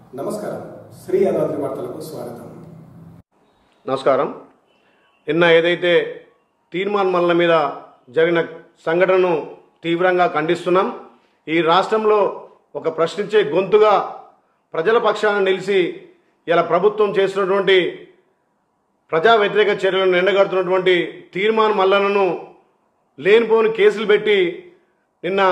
నమస్కారం. శ్రీ యాదాద్రి వార్తలకు స్వాగతం. నమస్కారం. నిన్న ఏదైతే తీర్మాన్ మల్లన మీద జరిగిన సంఘటనను తీవ్రంగా ఖండిస్తున్నాం. ఈ రాష్ట్రంలో ఒక ప్రశ్నించే గొంతుగా ప్రజల పక్షాన నిలిచి ఇలా ప్రభుత్వం చేస్తున్నటువంటి ప్రజా వ్యతిరేక చర్యలను ఎండగడుతున్నటువంటి తీర్మాన్ మల్లనను లేనిపోని కేసులు పెట్టి నిన్న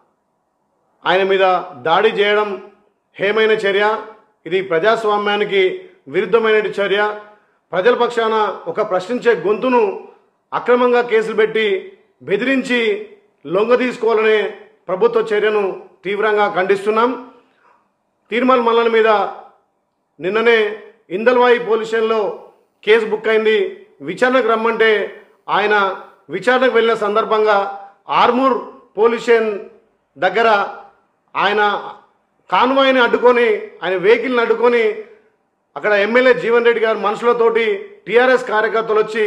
ఆయన మీద దాడి చేయడం హేమైన చర్య. ఇది ప్రజాస్వామ్యానికి విరుద్ధమైన చర్య. ప్రజల పక్షాన ఒక ప్రశ్నించే గొంతును అక్రమంగా కేసులు పెట్టి బెదిరించి లొంగ తీసుకోవాలనే ప్రభుత్వ చర్యను తీవ్రంగా ఖండిస్తున్నాం. తీర్మాన్ మల్లన మీద నిన్ననే ఇందల్వాయి పోలీస్ స్టేషన్లో కేసు బుక్ అయింది. విచారణకు రమ్మంటే ఆయన విచారణకు వెళ్ళిన సందర్భంగా ఆర్మూర్ పోలీస్ స్టేషన్ దగ్గర ఆయన కాన్వాయ్ని అడ్డుకొని, ఆయన వెహికల్ని అడ్డుకొని అక్కడ ఎమ్మెల్యే జీవన్ రెడ్డి గారు మనుషులతోటి టీఆర్ఎస్ కార్యకర్తలు వచ్చి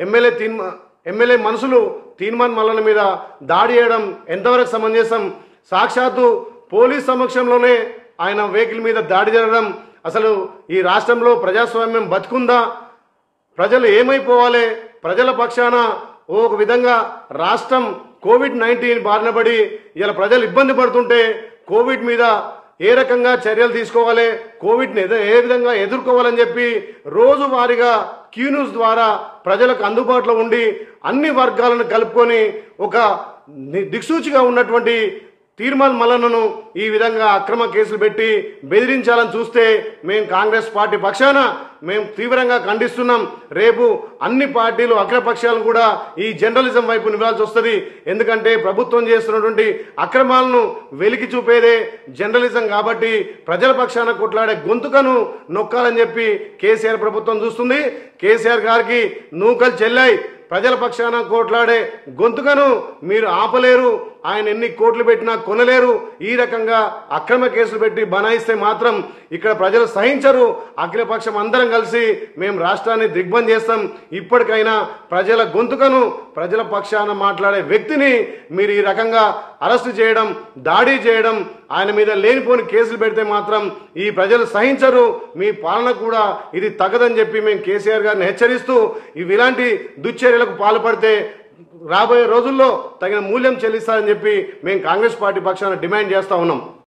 ఎమ్మెల్యే మనుషులు తీర్మాన్ మల్లన మీద దాడి చేయడం ఎంతవరకు సమంజసం? సాక్షాత్తు పోలీస్ సమక్షంలోనే ఆయన వెహికల్ మీద దాడి జరగడం, అసలు ఈ రాష్ట్రంలో ప్రజాస్వామ్యం బతుకుందా? ప్రజలు ఏమైపోవాలి? ప్రజల పక్షాన ఒక విధంగా రాష్ట్రం కోవిడ్-19 బారిన పడి ఇలా ప్రజలు ఇబ్బంది పడుతుంటే కోవిడ్ మీద ఏ రకంగా చర్యలు తీసుకోవాలి, కోవిడ్ని ఏ విధంగా ఎదుర్కోవాలని చెప్పి రోజువారీగా క్యూ న్యూస్ ద్వారా ప్రజలకు అందుబాటులో ఉండి అన్ని వర్గాలను కలుపుకొని ఒక దిక్సూచిగా ఉన్నటువంటి తీర్మాన్ మల్లనను ఈ విధంగా అక్రమ కేసులు పెట్టి బెదిరించాలని చూస్తే మేము కాంగ్రెస్ పార్టీ పక్షాన మేము తీవ్రంగా ఖండిస్తున్నాం. రేపు అన్ని పార్టీలు అగ్రపక్షాలు కూడా ఈ జర్నలిజం వైపు నివాల్సి వస్తుంది. ఎందుకంటే ప్రభుత్వం చేస్తున్నటువంటి అక్రమాలను వెలికి చూపేదే జర్నలిజం కాబట్టి ప్రజల పక్షాన కొట్లాడే గొంతుకను నొక్కాలని చెప్పి కేసీఆర్ ప్రభుత్వం చూస్తుంది. కేసీఆర్ గారికి నూకలు చెల్లాయి. ప్రజల పక్షాన కోట్లాడే గొంతుకను మీరు ఆపలేరు. ఆయన ఎన్ని కోట్లు పెట్టినా కొనలేరు. ఈ రకంగా అక్రమ కేసులు పెట్టి బనాయిస్తే మాత్రం ఇక్కడ ప్రజలు సహించరు. అఖిలపక్షం అందరం కలిసి మేము రాష్ట్రాన్ని దిగ్బంధం చేస్తాం. ఇప్పటికైనా ప్రజల గొంతుకను, ప్రజల పక్షాన మాట్లాడే వ్యక్తిని మీరు ఈ రకంగా అరెస్టు చేయడం, దాడి చేయడం, ఆయన మీద లేనిపోని కేసులు పెడితే మాత్రం ఈ ప్రజలు సహించరు. మీ పాలన కూడా ఇది తగదని చెప్పి మేము కేసీఆర్ గారిని హెచ్చరిస్తూ ఇలాంటి దుశ్చర్యలకు పాల్పడితే రాబోయే రోజుల్లో తగిన మూల్యం చెల్లిస్తారని చెప్పి మేము కాంగ్రెస్ పార్టీ పక్షాన డిమాండ్ చేస్తూ ఉన్నాం.